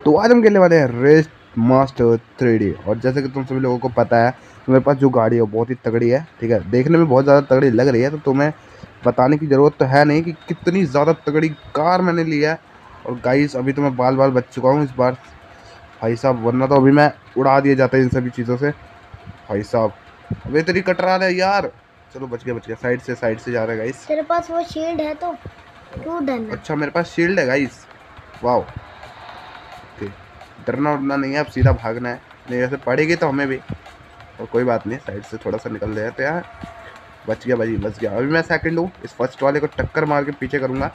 तो आज हम खेलने वाले हैं रेस मास्टर 3D। और जैसे कि तुम सभी लोगों को पता है, मेरे पास जो गाड़ी है वो बहुत ही तगड़ी है। ठीक है, देखने में बहुत ज़्यादा तगड़ी लग रही है, तो तुम्हें बताने की ज़रूरत तो है नहीं कि कितनी ज़्यादा तगड़ी कार मैंने ली है। और गाइस अभी तो मैं बाल बाल बच चुका हूँ इस बार भाई साहब, वरना तो अभी मैं उड़ा दिया जाता है इन सभी चीज़ों से भाई साहब। अबे तेरी कटरा है यार। चलो बच गया। साइड से जा रहा है गाइस। तेरे पास वो शील्ड है तो क्यों डरना? अच्छा मेरे पास शील्ड है गाइस, वाओ। डरना उड़ना नहीं है, अब सीधा भागना है। नहीं वैसे पड़ेगी तो हमें भी, और कोई बात नहीं, साइड से थोड़ा सा निकल जाए तो यार। बच गया भाई, बच गया। अभी मैं सेकंड हूँ, इस फर्स्ट वाले को टक्कर मार के पीछे करूँगा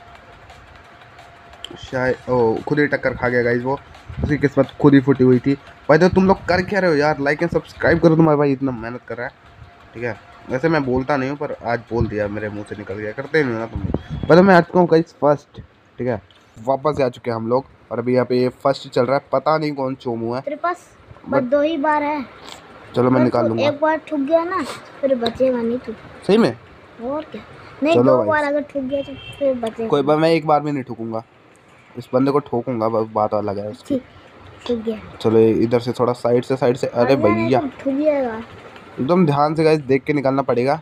शायद। ओ खुद ही टक्कर खा गया गाइस वो, उसकी किस्मत खुद ही फूटी हुई थी। भाई तो तुम लोग कर क्या रहे हो यार? लाइक एंड सब्सक्राइब करो, तुम्हारा भाई इतना मेहनत कर रहा है। ठीक है, वैसे मैं बोलता नहीं हूँ पर आज बोल दिया, मेरे मुँह से निकल गया। करते नहीं हो ना तुम लोग। पहले मैं आ चुका हूँ गाइस फर्स्ट। ठीक है, वापस आ चुके हैं हम लोग, और अभी यहाँ पे फर्स्ट चल रहा है। पता नहीं कौन चोमू है। तेरे पास बस 2 ही बार है। चलो मैं निकाल लूंगा। एक बार ठुक गया ना फिर बचेगा नहीं तू। सही में? और क्या? नहीं, चलो 2 बार अगर ठुक गया तो फिर बचेगा। कोई बात, मैं एक बार भी नहीं ठोकूंगा, इस बंदे को ठोकूंगा, बस बात अलग है उसकी। ठुक गया। चलो इधर से थोड़ा साइड से। अरे भैया ठुक जाएगा। एकदम ध्यान से गाइस, देख के निकालना पड़ेगा।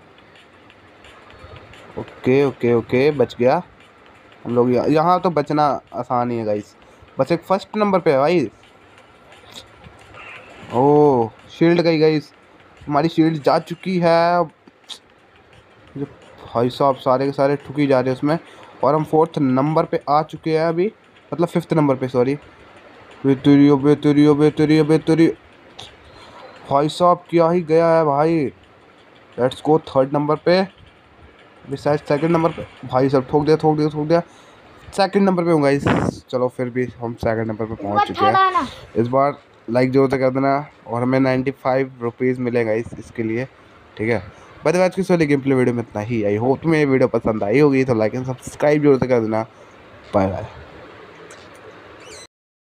ओके ओके ओके, बच गया हम लोग। यहाँ तो बचना आसान ही है गाइस, बस एक फर्स्ट नंबर पे है भाई। ओह शील्ड गई गाइस, हमारी शील्ड जा चुकी है। जो भाई साहब सारे के सारे ठुकी जा रहे हैं उसमें, और हम 4th नंबर पे आ चुके हैं अभी, मतलब 5th नंबर पे, सॉरी। बेतुरियो बेतुरियो बेतुरियो बेतुरियो भाई साहब, क्या ही गया है भाई। लेट्स गो 3rd नंबर पे, अभी शायद 2nd नंबर पे। भाई साहब ठोक दिया। 2nd नंबर पे हूँ गाइस। चलो फिर भी हम 2nd नंबर पे पहुँच चुके हैं। इस बार लाइक जो होता कर देना, और हमें 95 रुपीज़ मिलेगा इसके लिए। ठीक है, बस आज की सोली गेम प्ले वीडियो में इतना ही। आई होप तुम्हें ये वीडियो पसंद आई होगी, तो लाइक एंड सब्सक्राइब जरूर से कर देना। Bye bye.